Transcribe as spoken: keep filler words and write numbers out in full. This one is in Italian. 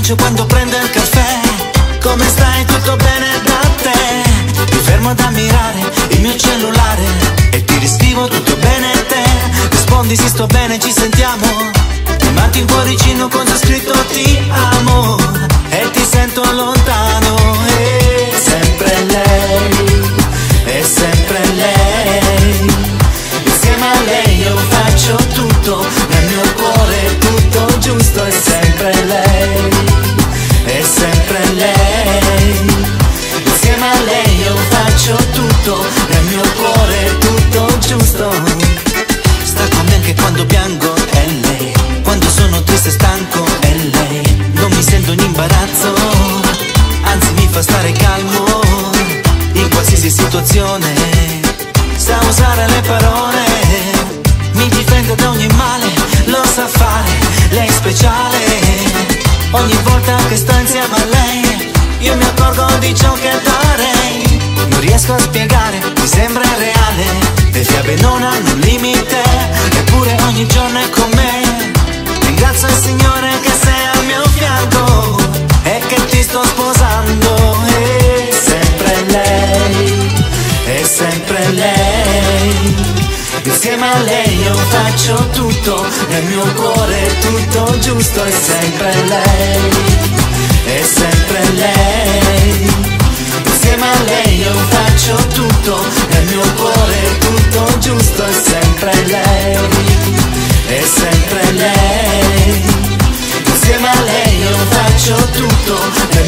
bacio quando prendo il caffè. Come stai? Tutto bene da te? Mi fermo ad ammirare il mio cellulare e ti riscrivo tutto bene te. Rispondi sì, sto bene, ci sentiamo. Mi mandi un cuoricino con c'è scritto ti amo e ti sento lontano. E sempre lei, è sempre lei. Insieme a lei io faccio tutto, nel mio cuore è tutto giusto. È sempre lei, è sempre lei. Insieme a lei io faccio tutto, nel mio cuore è tutto giusto. Sta con me anche quando piango, è lei. Quando sono triste e stanco, è lei. Non mi sento in imbarazzo, anzi mi fa stare calmo in qualsiasi situazione. Sa usare le parole, mi difende da ogni male, lo sa fare, lei è speciale. Ogni volta che sto insieme a lei io mi accorgo di ciò che darei. Non riesco a spiegare, mi sembra reale. Le fiabe non hanno un limite, eppure ogni giorno è con me. Ringrazio il Signore che sei al mio fianco e che ti sto sposando. È sempre lei, è sempre lei. Insieme a lei io faccio tutto, nel mio cuore è tutto giusto. È sempre lei, è sempre lei. Insieme a lei io faccio tutto, nel mio cuore è tutto giusto. È sempre lei, è sempre lei. Insieme a lei io faccio tutto.